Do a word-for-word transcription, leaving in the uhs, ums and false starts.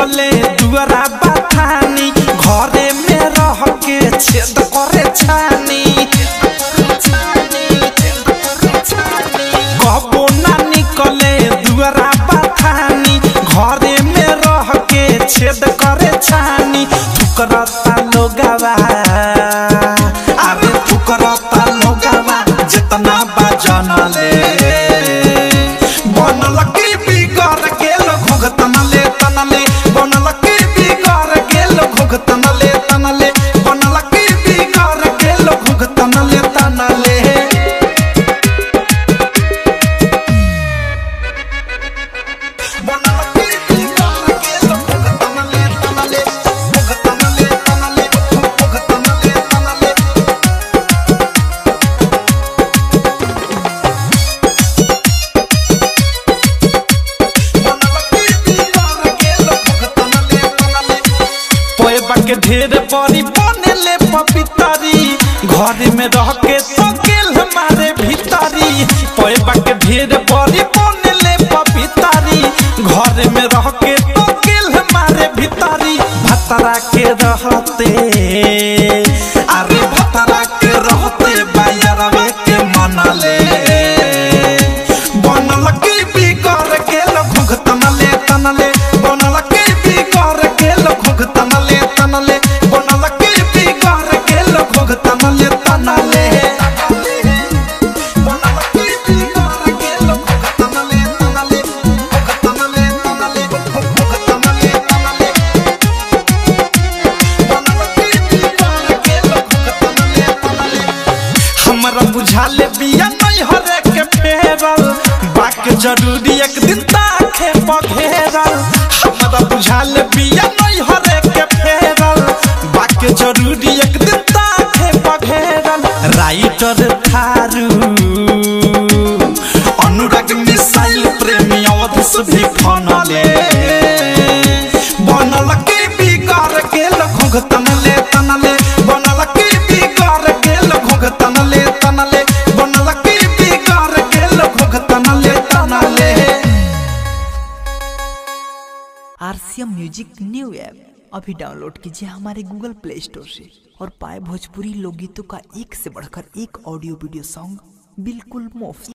निकले दुआरा बथानी घरे में रह के छेद करे छानी कबो ना निकले दुआरा बथानी घरे में रह के छेद करे छानी फुकरता लोगवा अरे फुकरता लोगवा जितना बजन ले बनल की बिगड़ गेल घुघतन ले तनले बनल की बिगड़ गेल घुघतन ले तनले बनल की बिगड़ गेल घुघतन ले तनले के ढेर बड़ी बने ले पपितरी घर में रह के तो गेल हमारे भीतरी पैबा के ढेर बड़ी बने ले पपितरी घर में रह के तो गेल हमारे भीतरी भतरा के रहते अरे भतरा के रहते बायरवे के मनले बनल की बिगड़ गेल घुघतन ले तनले बनल की बिगड़ गेल घुघतन ले तनले बनल की बिगड़ गेल घुघतन ले तनले बनल की बिगड़ गेल घुघतन ले तनले घुघतन ले तनले घुघतन ले तनले बनल की बिगड़ गेल घुघतन ले तनले हमरा बुझाले बिया नहीं हरे के फेरल बाक जरूरी एक दिन ताखे पघेरल हमरा बुझाले बिया नहीं हरे के फेरल बाक जरूरी एक दिन ताखे पघेरल राइटर थारू अनुराग मिसाइल प्रेमी अवधि भी फनले बनल की बिगड़ गेल घुघतन ले तनले बनल की बिगड़ गेल घुघतन ले तनले बनल की बिगड़ गेल घुघतन ले तनले। आरसीएम म्यूजिक न्यू ऐप अभी डाउनलोड कीजिए हमारे गूगल प्ले स्टोर से और पाए भोजपुरी लोकगीतों का एक से बढ़कर एक ऑडियो वीडियो सॉन्ग बिल्कुल मुफ्त।